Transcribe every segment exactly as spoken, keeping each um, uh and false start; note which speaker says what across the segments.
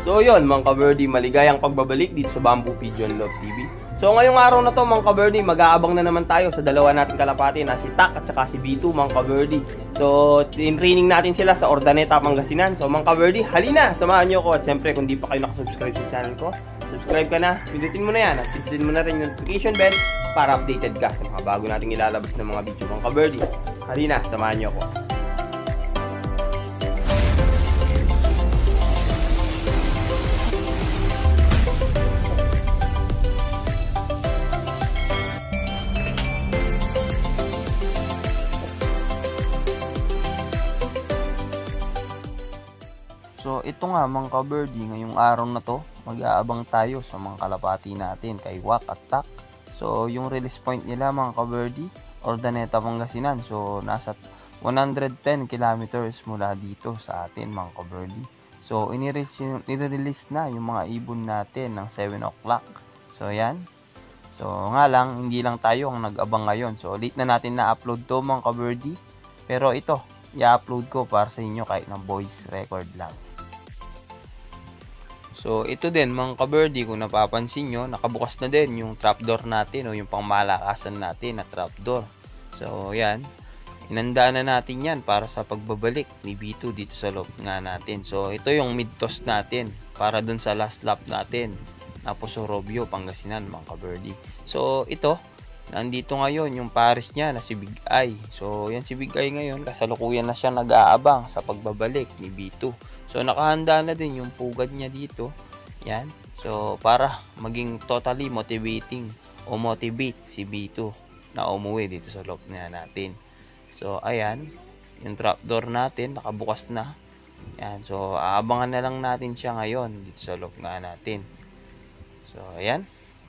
Speaker 1: So yun mga ka-birdie, maligayang pagbabalik dito sa Bamboo Pigeon Love T V. So ngayong araw na to mga ka-birdie, mag-aabang na naman tayo sa dalawa nating kalapati na si Tak at saka si B two mga ka-birdie. So in-training natin sila sa Urdaneta, Pangasinan. So mga ka-birdie, halina, samahan nyo ko. At siyempre kung di pa kayo nakasubscribe sa channel ko, subscribe ka na, pindutin mo na yan. At pindutin mo na rin yung notification bell para updated ka sa mga bago nating ilalabas ng mga video mga ka-birdie. Halina, samahan nyo ko.
Speaker 2: So ito nga mga ka-birdie, ngayong araw na to, mag-aabang tayo sa mga kalapati natin kay Wak at Tak. So yung release point nila mga ka-birdie, Urdaneta, Pangasinan. So nasa one hundred ten kilometers mula dito sa atin mga ka-birdie. So inirelease na yung mga ibon natin ng seven o'clock. So yan. So nga lang, hindi lang tayo ang nag-abang ngayon. So late na natin na-upload to mga ka-birdie. Pero ito, i-upload ko para sa inyo kahit ng voice record lang. So ito din mga ka-birdie, kung napapansin nyo, nakabukas na din yung trapdoor natin o yung pangmalakasan natin na trapdoor. So yan, inanda na natin yan para sa pagbabalik ni B two dito sa loob nga natin. So ito yung mid-toss natin para dun sa last lap natin na Puso-Robio, Pangasinan mga ka-birdie. So ito, nandito ngayon yung pares niya na si Big Eye. So yan si Big Eye ngayon, kasalukuyan na siya nag-aabang sa pagbabalik ni B two. So nakahanda na din yung pugad niya dito. Yan. So para maging totally motivating o motivate si B two na umuwi dito sa loob na natin. So ayan, yung trapdoor natin nakabukas na. Yan. So aabangan na lang natin siya ngayon dito sa loob nga natin. So ayan.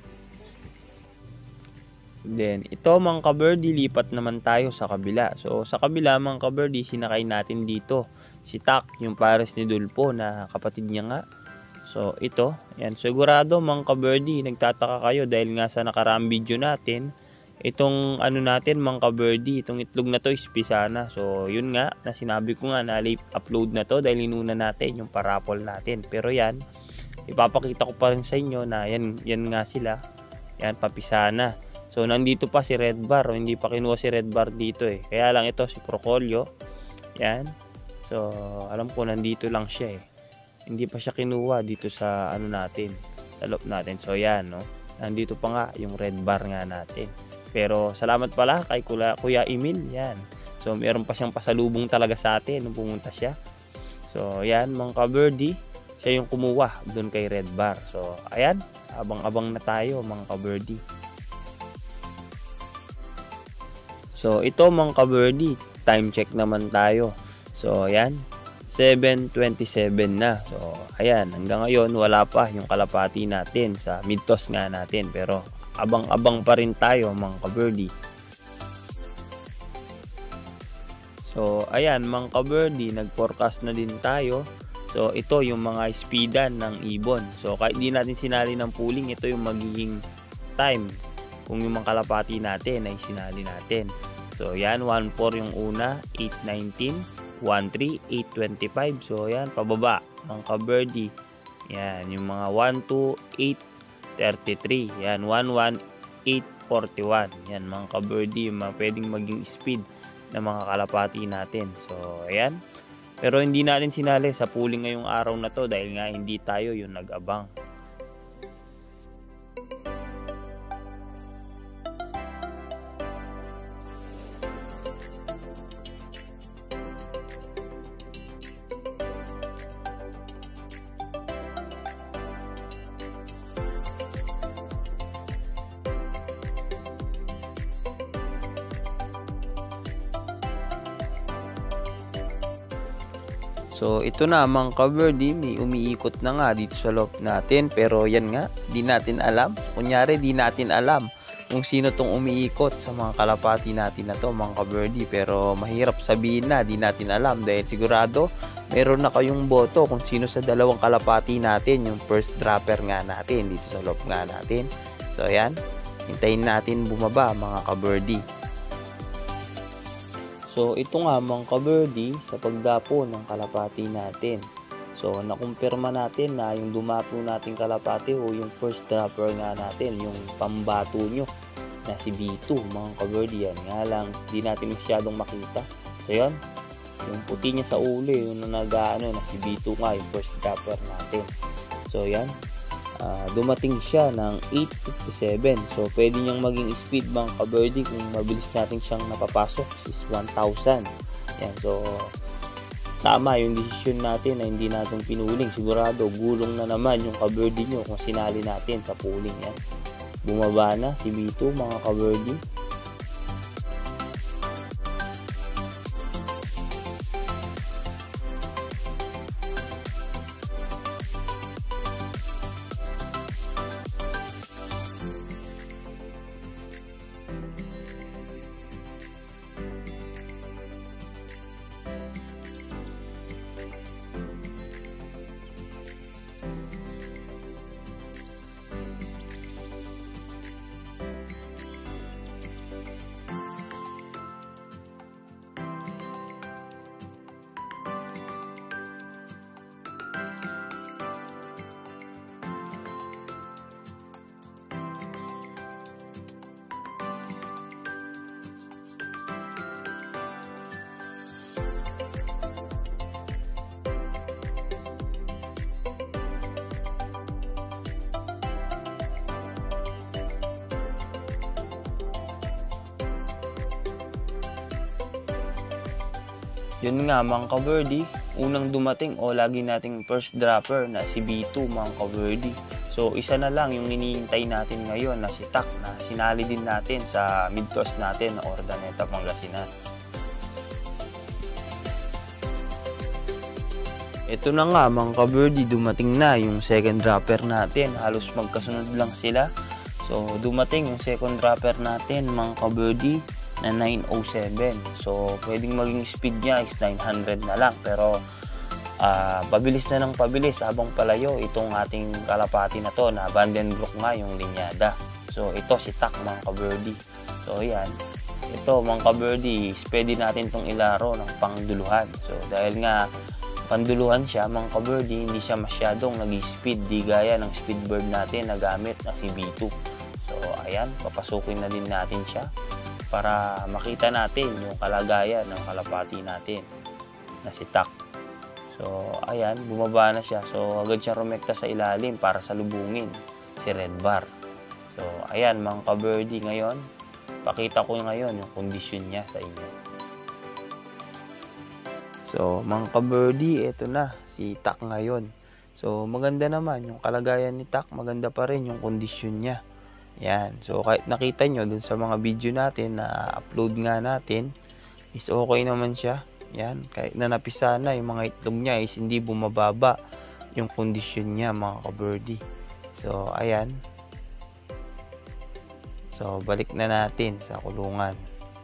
Speaker 2: Then, ito mga ka-birdie, lipat naman tayo sa kabila. So, sa kabila mga ka-birdie, sinakay natin dito si Tak, yung pares ni Dulpo na kapatid niya nga. So, ito, yan. Sigurado mga ka-birdie, nagtataka kayo dahil nga sa nakaraang video natin, itong ano natin mga ka-birdie, itong itlog na to is pisana. So, yun nga, na sinabi ko nga na late upload na to dahil inuna natin yung parapol natin. Pero yan, ipapakita ko pa rin sa inyo na yan, yan nga sila. Yan, papisana. So, nandito pa si Red Bar. O, hindi pa kinuha si Red Bar dito eh. Kaya lang ito si Procolio. Yan. So, alam ko nandito lang siya eh. Hindi pa siya kinuha dito sa ano natin. Sa loob natin. So, yan no. Nandito pa nga yung Red Bar nga natin. Pero, salamat pala kay Kuya, Kuya Emil. Yan. So, meron pa siyang pasalubong talaga sa atin nung pumunta siya. So, yan mga ka-birdie. Siya yung kumuha doon kay Red Bar. So, ayan. Abang-abang na tayo mga ka-birdie. So, ito mga ka-birdie, time check naman tayo. So, ayan, seven twenty-seven na. So, ayan, hanggang ngayon wala pa yung kalapati natin sa mid-toss nga natin. Pero, abang-abang pa rin tayo mga ka-birdie. So, ayan mga ka-birdie, nag-forecast na din tayo. So, ito yung mga speedan ng ibon. So, kahit di natin sinali ng pooling, ito yung magiging time kung yung mga kalapati natin ay sinali natin. So yan, one four yung una, eight nineteen, one three, eight twenty-five. So yan, pababa mga ka-birdie. Yan, yung mga one two, eight thirty-three. Yan, one one, eight forty-one. Yan mga ka-birdie, yung mga pwedeng maging speed ng mga kalapati natin. So ayan. Pero hindi natin sinali sa pooling ngayong araw na to dahil nga hindi tayo yung nag-abang. So ito na mga ka-birdie, may umiikot na nga dito sa loob natin. Pero yan nga, di natin alam. Kunyari di natin alam kung sino tong umiikot sa mga kalapati natin na to mga ka-birdie. Pero mahirap sabihin na di natin alam dahil sigurado meron na kayong boto kung sino sa dalawang kalapati natin yung first dropper nga natin dito sa loob nga natin. So yan, hintayin natin bumaba mga ka-birdie. So ito nga mga ka-birdie sa pagdapo ng kalapati natin. So nakumpirma natin na yung dumapo nating kalapati o yung first dropper nga natin, yung pambato nyo na si B two mga ka-birdie. Yan nga lang, di natin masyadong makita. So yan, yung puti niya sa ulo, yung nag-ano na si B two nga, yung first dropper natin. So yan, uh, dumating siya ng eight fifty-seven. So pwede niyang maging speed mga ka-birdie kung mabilis natin siyang napapasok is one thousand. Yan, so tama yung desisyon natin na hindi natin pinuling. Sigurado gulong na naman yung ka-birdie nyo kung sinali natin sa pooling. Yan, bumaba na si B two mga ka-birdie. Yun nga mga ka-birdie, unang dumating o lagi nating first dropper na si B two mga ka-birdie. So isa na lang yung hinihintay natin ngayon na si Tak na sinali din natin sa mid-toss natin na Ordaneta, Pangasinan. Ito na nga mga ka-birdie, dumating na yung second dropper natin. Halos magkasunod lang sila. So dumating yung second dropper natin mga ka-birdie na nine oh seven. So pwedeng maging speed niya is nine hundred na lang, pero uh, pabilis na ng pabilis habang palayo itong ating kalapati na to na Vandenbroek nga yung linyada. So ito si Tak mga ka-birdie. So yan, ito mga ka-birdie, pwede natin itong ilaro ng pangduluhan. So dahil nga panduluhan siya mga ka-birdie, hindi siya masyadong nag-speed, di gaya ng speedbird natin na gamit na si B two. So ayan, papasukin na din natin siya para makita natin yung kalagayan ng kalapati natin na si Tak. So ayan, bumaba na siya. So agad siya rumekta sa ilalim para salubungin si Red Bar. So ayan mga ka-birdie, ngayon pakita ko ngayon yung kondisyon niya sa inyo. So mga ka-birdie, eto na si Tak ngayon. So maganda naman yung kalagayan ni Tak, maganda pa rin yung kondisyon niya. Yan, so kahit nakita nyo dun sa mga video natin na upload nga natin is okay naman siya. Yan, kahit na napisa na yung mga itlog niya is hindi bumababa yung kondisyon niya mga ka-birdie. So ayan, so balik na natin sa kulungan.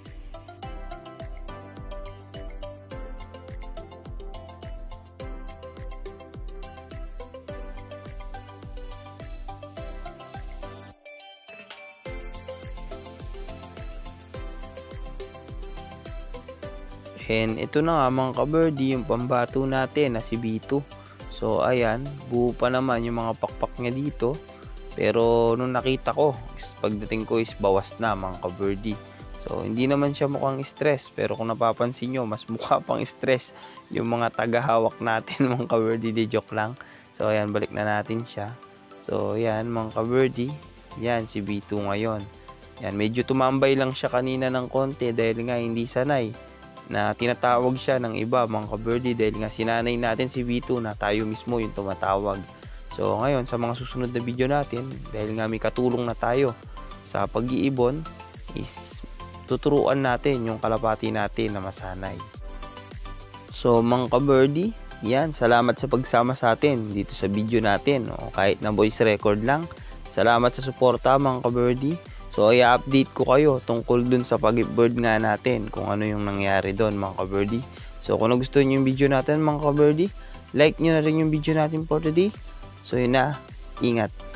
Speaker 2: And ito na nga mga ka-birdie, yung pambato natin na si B two. So ayan, buo pa naman yung mga pakpak niya dito. Pero nung nakita ko, pagdating ko is bawas na mga ka-birdie. So hindi naman siya mukhang stress, pero kung napapansin nyo, mas mukha pang stress yung mga tagahawak natin mga ka-birdie, di joke lang. So ayan, balik na natin siya. So ayan mga ka-birdie, yan si B two ngayon. Yan, medyo tumambay lang siya kanina ng konti dahil nga hindi sanay na tinatawag siya ng iba mga ka-birdie, dahil nga sinanay natin si B two na tayo mismo yung tumatawag. So ngayon sa mga susunod na video natin, dahil nga may katulong na tayo sa pag-iibon, is tuturuan natin yung kalapati natin na masanay. So mga ka-birdie, yan, salamat sa pagsama sa atin dito sa video natin, o kahit na voice record lang. Salamat sa suporta mga ka-birdie. So i-update ko kayo tungkol dun sa pag-bird nga natin, kung ano yung nangyari doon mga ka-birdie. So kung nagustuhan nyo yung video natin mga ka-birdie, like nyo na rin yung video natin for today. So yun na, ingat.